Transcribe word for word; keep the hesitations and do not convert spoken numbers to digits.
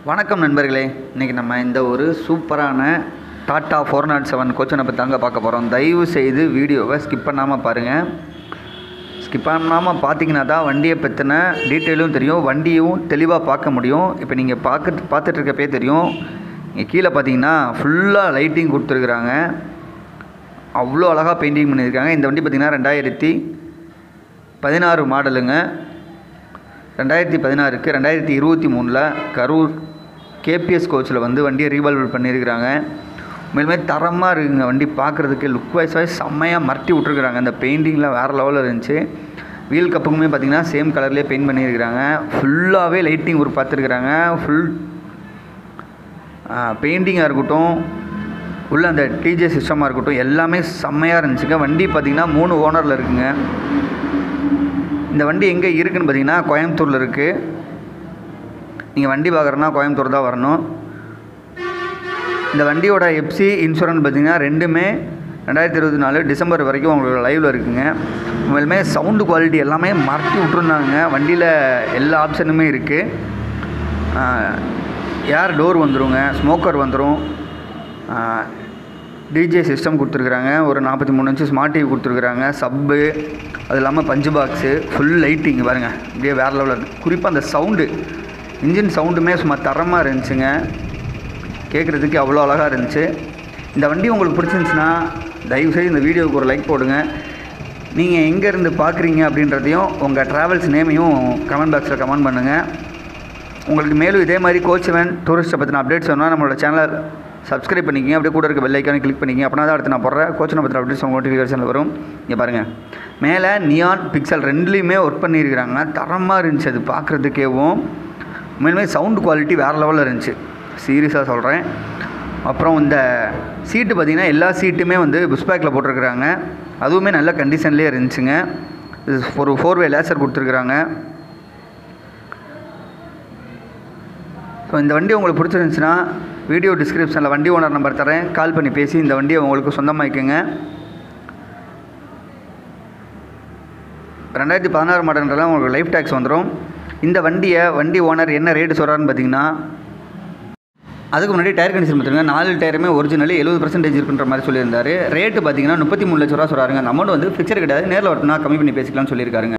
வணக்கம் நண்பர்களே. இன்றைக்கி நம்ம இந்த ஒரு சூப்பரான டாட்டா ஃபோர் நாட் செவன் கோச்சனை பற்றி தாங்க பார்க்க போகிறோம். தயவு செய்து வீடியோவை ஸ்கிப் பண்ணாமல் பாருங்கள். ஸ்கிப் பண்ணாமல் பார்த்தீங்கன்னா தான் வண்டியை பற்றின டீட்டெயிலும் தெரியும், வண்டியும் தெளிவாக பார்க்க முடியும். இப்போ நீங்கள் பார்க்க பார்த்துட்ருக்கப்பே தெரியும், இங்கே கீழே பார்த்தீங்கன்னா ஃபுல்லாக லைட்டிங் கொடுத்துருக்குறாங்க. அவ்வளோ அழகாக பெயிண்டிங் பண்ணியிருக்காங்க. இந்த வண்டி பார்த்திங்கன்னா ரெண்டாயிரத்தி பதினாறு மாடலுங்க. ரெண்டாயிரத்தி பதினாறுக்கு ரெண்டாயிரத்தி இருபத்தி மூணில் கரூர் கேபிஎஸ் கோச்சில் வந்து வண்டியை ரீவால்வ் பண்ணியிருக்கிறாங்க. மேலுமே தரமாக இருக்குங்க. வண்டி பார்க்குறதுக்கு லுக் வைஸ் வைஸ் செம்மையாக மரட்டி விட்ருக்குறாங்க. அந்த பெயிண்டிங்கில் வேறு லெவலில் இருந்துச்சு. வீல் கப்புக்குமே பார்த்திங்கன்னா சேம் கலர்லேயே பெயிண்ட் பண்ணியிருக்கிறாங்க. ஃபுல்லாகவே லைட்டிங் ஒரு பார்த்துருக்குறாங்க. ஃபுல் பெயிண்டிங்காக இருக்கட்டும், உள்ள அந்த டிஜே சிஸ்டமாக இருக்கட்டும், எல்லாமே செம்மையாக இருந்துச்சுங்க. வண்டி பார்த்திங்கன்னா மூணு ஓனரில் இருக்குங்க. இந்த வண்டி எங்கே இருக்குதுன்னு பார்த்தீங்கன்னா கோயம்புத்தூரில் இருக்குது. நீங்கள் வண்டி பார்க்குறன்னா கோயம்புத்தூர் தான் வரணும். இந்த வண்டியோட எஃப்சி இன்சூரன்ஸ் பார்த்திங்கன்னா ரெண்டுமே ரெண்டாயிரத்தி இருபத்தி நாலு டிசம்பர் வரைக்கும் உங்களுக்கு லைவில் இருக்குதுங்க. உண்மையிலுமே சவுண்டு குவாலிட்டி எல்லாமே மறட்டி விட்ருந்தாங்க. வண்டியில் எல்லா ஆப்ஷனுமே இருக்குது. ஏர் டோர் வந்துடுங்க, ஸ்மோக்கர் வந்துடும், டிஜே சிஸ்டம் கொடுத்துருக்குறாங்க, ஒரு நாற்பத்தி மூணு இன்ச்சு ஸ்மார்ட் டிவி கொடுத்துருக்குறாங்க, சப்பு, அது இல்லாமல் பஞ்சு பாக்ஸு, ஃபுல் லைட்டிங் பாருங்கள், இப்படியே வேறு லெவலில் இருக்குது. குறிப்பாக அந்த சவுண்டு, இன்ஜின் சவுண்டுமே சும்மா தரமாக இருந்துச்சுங்க. கேட்குறதுக்கு அவ்வளோ அழகாக இருந்துச்சு. இந்த வண்டி உங்களுக்கு பிடிச்சிருந்துச்சுன்னா தயவுசெய்து இந்த வீடியோவுக்கு ஒரு லைக் போடுங்க. நீங்கள் எங்கேருந்து பார்க்குறீங்க அப்படின்றதையும் உங்கள் ட்ராவல்ஸ் நேமையும் கமெண்ட் பாக்ஸில் கமெண்ட் பண்ணுங்கள். உங்களுக்கு மேலும் இதே மாதிரி கோச் வேன் டூரிஸ்ட்டை பற்றின அப்டேட்ஸ் வேணும்னா நம்மளோட சேனலை சப்ஸ்கிரைப் பண்ணிக்கிங்க. அப்படியே கூட இருக்க பெல் ஐக்கானை கிளிக் பண்ணிக்கிங்க. அப்படின்னா தான் அடுத்து நான் போடுற கோச்சனை பற்றின அப்டேட்ஸ் உங்கள் நோட்டிஃபிகேஷனில் வரும். இங்கே பாருங்கள், மேலே நியான் பிக்சல் ரெண்டுலேயுமே ஒர்க் பண்ணியிருக்கிறாங்க. தரமாக இருந்துச்சு அது பார்க்குறதுக்கேவும். உண்மையிலுமே சவுண்டு குவாலிட்டி வேறு லெவலில் இருந்துச்சு, சீரியஸாக சொல்கிறேன். அப்புறம் இந்த சீட்டு பார்த்திங்கன்னா எல்லா சீட்டுமே வந்து புஷ்பேக்கில் போட்டிருக்கிறாங்க. அதுவுமே நல்ல கண்டிஷன்லேயே இருந்துச்சுங்க. ஒரு ஃபோர் வே லேசர் கொடுத்துருக்குறாங்க. ஸோ இந்த வண்டி உங்களுக்கு பிடிச்சிருந்துச்சுன்னா வீடியோ டிஸ்கிரிப்ஷனில் வண்டி ஓனர் நம்பர் தரேன், கால் பண்ணி பேசி இந்த வண்டியை உங்களுக்கு சொந்தமாக்கிங்க. ரெண்டாயிரத்தி பதினாறு மாடல்ன்றலாம் உங்களுக்கு லைஃப் டேக்ஸ் வந்துடும். இந்த வண்டியை வண்டி ஓனர் என்ன ரேட்டு சொல்கிறாருன்னு பார்த்தீங்கன்னா, அதுக்கு முன்னாடி டயர் கண்டிஷன் பார்த்துருங்க. நாலு டயருமே ஒரிஜினலி எழுபது பர்சன்டேஜ் இருக்குன்ற மாதிரி சொல்லியிருந்தாரு. ரேட்டு பார்த்தீங்கன்னா முப்பத்தி மூணு லட்ச ரூபா சொல்கிறாருங்க. அந்த அமௌண்ட் வந்து ஃபிக்சர் கிடையாது, நேரில் வரட்டுனா கம்மி பண்ணி பேசிக்கலாம்னு சொல்லியிருக்காருங்க.